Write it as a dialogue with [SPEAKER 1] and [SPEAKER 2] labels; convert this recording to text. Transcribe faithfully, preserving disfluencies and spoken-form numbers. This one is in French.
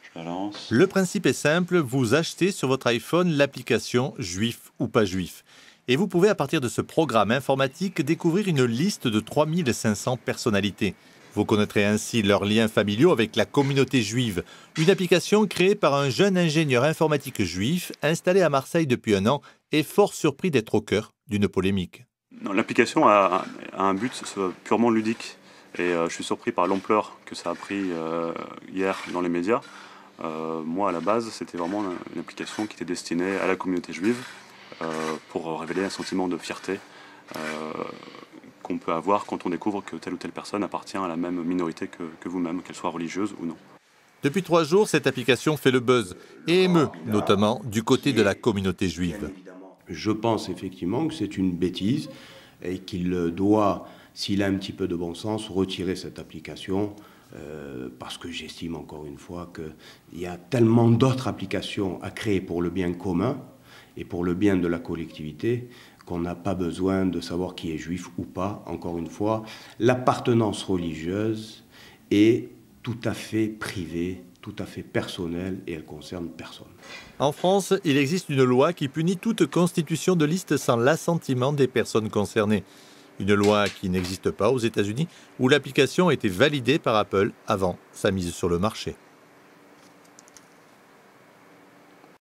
[SPEAKER 1] Je la lance.
[SPEAKER 2] Le principe est simple, vous achetez sur votre iPhone l'application Juif ou pas Juif. Et vous pouvez à partir de ce programme informatique découvrir une liste de trois mille cinq cents personnalités. Vous connaîtrez ainsi leurs liens familiaux avec la communauté juive. Une application créée par un jeune ingénieur informatique juif installé à Marseille depuis un an et fort surpris d'être au cœur d'une polémique.
[SPEAKER 1] L'application a, a un but purement ludique et euh, je suis surpris par l'ampleur que ça a pris euh, hier dans les médias. Euh, moi à la base c'était vraiment une application qui était destinée à la communauté juive euh, pour révéler un sentiment de fierté euh, qu'on peut avoir quand on découvre que telle ou telle personne appartient à la même minorité que, que vous-même, qu'elle soit religieuse ou non.
[SPEAKER 2] Depuis trois jours, cette application fait le buzz et émeut, notamment du côté de la communauté juive.
[SPEAKER 3] Je pense effectivement que c'est une bêtise et qu'il doit, s'il a un petit peu de bon sens, retirer cette application euh, parce que j'estime encore une fois qu'il y a tellement d'autres applications à créer pour le bien commun et pour le bien de la collectivité qu'on n'a pas besoin de savoir qui est juif ou pas. Encore une fois, l'appartenance religieuse est tout à fait privée, tout à fait personnelle et elle concerne personne.
[SPEAKER 2] En France, il existe une loi qui punit toute constitution de liste sans l'assentiment des personnes concernées. Une loi qui n'existe pas aux États-Unis où l'application a été validée par Apple avant sa mise sur le marché.